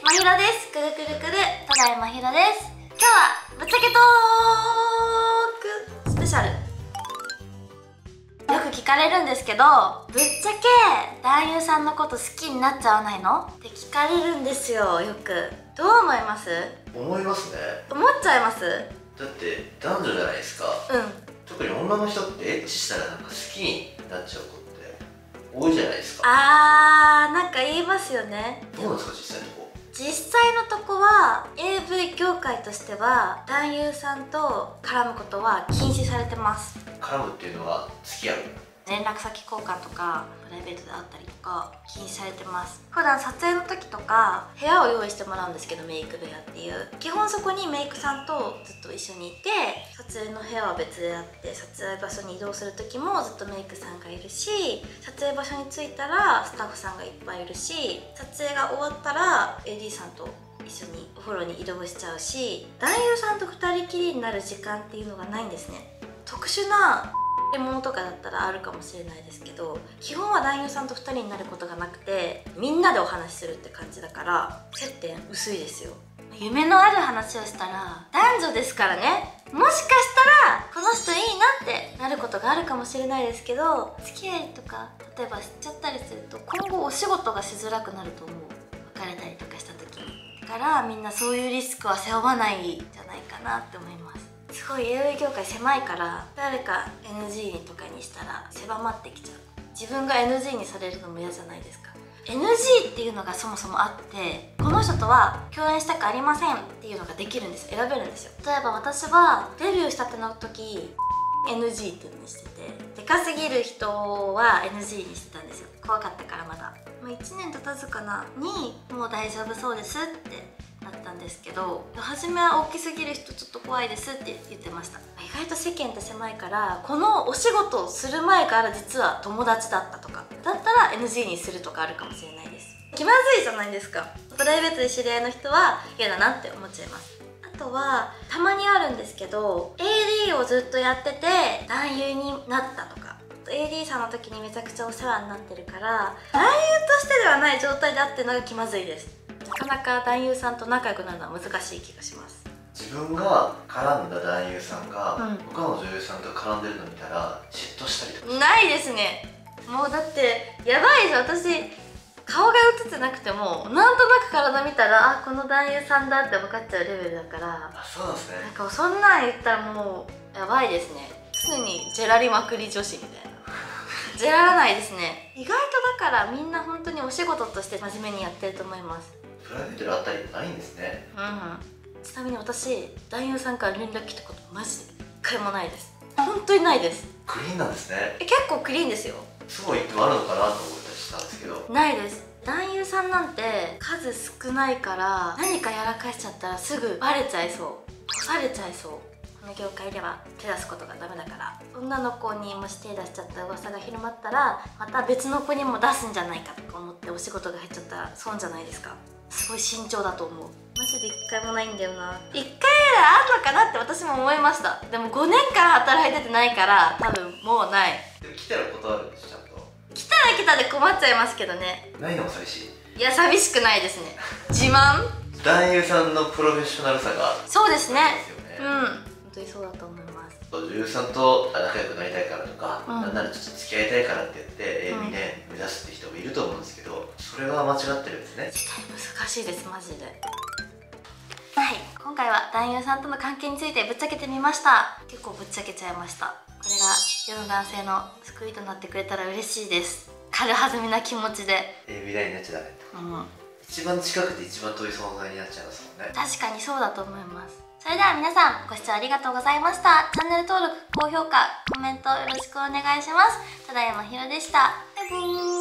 まひろです。くるくるくる、ただいまひろです。今日はぶっちゃけトークスペシャル。よく聞かれるんですけど、ぶっちゃけ男優さんのこと好きになっちゃわないのって聞かれるんですよ。よくどう思います？ 思いますね。 思っちゃいます？ だって男女じゃないですか。特に女の人ってエッチしたらなんか好きになっちゃう子って多いじゃないですか。 なんか言いますよね。 どうなんですか実際のとこ。 実際のとこは AV 業界としては男優さんと絡むことは禁止されてます。 絡むっていうのは付き合う。 連絡先交換とかプライベートで会ったりとか禁止されてます。普段撮影の時とか部屋を用意してもらうんですけど、メイク部屋っていう基本そこにメイクさんとずっと一緒にいて、撮影の部屋は別であって、撮影場所に移動する時もずっとメイクさんがいるし、撮影場所に着いたらスタッフさんがいっぱいいるし、撮影が終わったら AD さんと一緒にお風呂に移動しちゃうし、男優さんと2人きりになる時間っていうのがないんですね。特殊なものとかだったらあるかもしれないですけど、基本は男優さんと2人になることがなくて、みんなでお話しするって感じだから接点薄いですよ。夢のある話をしたら男女ですからね、もしかしたらこの人いいなってなることがあるかもしれないですけど、付き合いとか例えば知っちゃったりすると今後お仕事がしづらくなると思う。別れたりとかした時に。だからみんなそういうリスクは背負わないんじゃないかなって思います。すごい AV 業界狭いから、誰か NG とかにしたら狭まってきちゃう。自分が NG にされるのも嫌じゃないですか。 NG っていうのがそもそもあって、この人とは共演したくありませんっていうのができるんですよ。選べるんですよ。例えば私はデビューしたての時 NG っていうのにしてて、でかすぎる人は NG にしてたんですよ。怖かったからまだ、1年経たずかなにもう大丈夫そうですってだったんですけど、初めは大きすぎる人ちょっと怖いですって言ってました。意外と世間って狭いから、このお仕事をする前から実は友達だったとかだったら NG にするとかあるかもしれないです。気まずいじゃないですか。プライベートで知り合いの人は嫌だなって思っちゃいます。あとはたまにあるんですけど、 AD をずっとやってて男優になったとか、AD さんの時にめちゃくちゃお世話になってるから男優としてではない状態であってるのが気まずいです。なかなか男優さんと仲良くなるのは難しい気がします。 自分が絡んだ男優さんが、他の女優さんと絡んでるの見たら嫉妬したりとか。 ないですね。もうだってやばいです私、顔が映ってなくてもなんとなく体見たら、この男優さんだって分かっちゃうレベルだから。 そうなんですね。 なんかそんなん言ったらもうやばいですね。常にジェラりまくり女子みたいなジェラらないですね。意外とだからみんな本当にお仕事として真面目にやってると思います。 プライベートであったりないんですね。 ちなみに私男優さんから連絡来たことマジで一回もないです。本当にないです。 クリーンなんですね。 結構クリーンですよ。 すごい一個あるのかなと思ったりしたんですけど、 ないです。男優さんなんて数少ないから、何かやらかしちゃったらすぐバレちゃいそう、干されちゃいそう。この業界では手出すことがダメだから、女の子にもし手出しちゃった噂が広まったらまた別の子にも出すんじゃないかとか思ってお仕事が入っちゃったら損じゃないですか。すごい慎重だと思う。マジで一回もないんだよな。一回ぐらいあるのかなって私も思いました。でも5年間働いててないから多分もうない。 でも来たら断るんですちゃんと。 来たら来たで困っちゃいますけどね。 ないのも寂しい。 いや寂しくないですね。自慢。 男優さんのプロフェッショナルさがそうですね。 ですよね。 本当にそうだと思います。 女優さんと仲良くなりたいからとか、なんならちょっと付き合いたいからって言って AV で目指すって人もいると思うんですけど、それは間違ってるんですね。 絶対難しいですマジで。はい、今回は男優さんとの関係についてぶっちゃけてみました。結構ぶっちゃけちゃいました。これが世の男性の救いとなってくれたら嬉しいです。軽はずみな気持ちで AV 代になっちゃダメと、一番近くて一番遠い存在になっちゃいますもんね。確かにそうだと思います。それでは皆さんご視聴ありがとうございました。チャンネル登録、高評価、コメントよろしくお願いします。ただいまひろでした。バイバーイ。